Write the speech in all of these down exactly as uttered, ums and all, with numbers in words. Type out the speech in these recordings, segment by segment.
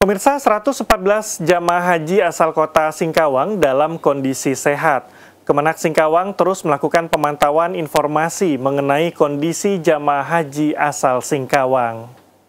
Pemirsa, seratus empat belas jamaah haji asal kota Singkawang dalam kondisi sehat. Kemenak Singkawang terus melakukan pemantauan informasi mengenai kondisi jamaah haji asal Singkawang.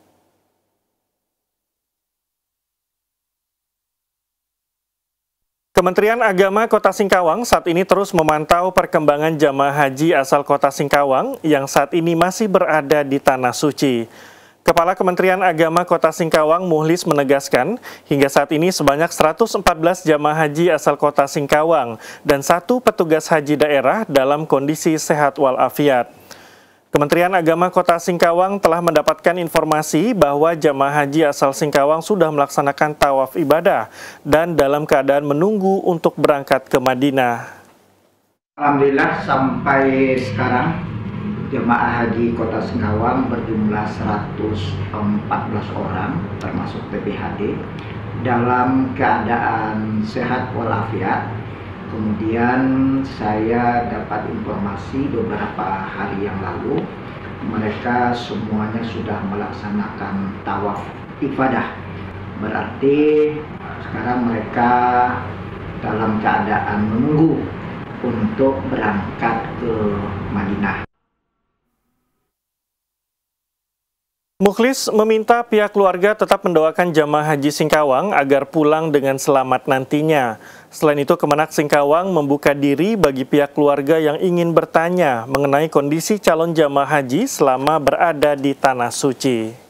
Kementerian Agama Kota Singkawang saat ini terus memantau perkembangan jamaah haji asal kota Singkawang yang saat ini masih berada di Tanah Suci. Kepala Kementerian Agama Kota Singkawang Muhlis menegaskan, hingga saat ini sebanyak seratus empat belas jamaah haji asal kota Singkawang dan satu petugas haji daerah dalam kondisi sehat walafiat. Kementerian Agama Kota Singkawang telah mendapatkan informasi bahwa jamaah haji asal Singkawang sudah melaksanakan tawaf ibadah dan dalam keadaan menunggu untuk berangkat ke Madinah. Alhamdulillah sampai sekarang jemaah haji Kota Singkawang berjumlah seratus empat belas orang termasuk T P H D dalam keadaan sehat walafiat. Kemudian saya dapat informasi beberapa hari yang lalu mereka semuanya sudah melaksanakan tawaf ibadah. Berarti sekarang mereka dalam keadaan menunggu untuk berangkat ke Madinah. Mukhlis meminta pihak keluarga tetap mendoakan jamaah haji Singkawang agar pulang dengan selamat nantinya. Selain itu, Kemenak Singkawang membuka diri bagi pihak keluarga yang ingin bertanya mengenai kondisi calon jamaah haji selama berada di Tanah Suci.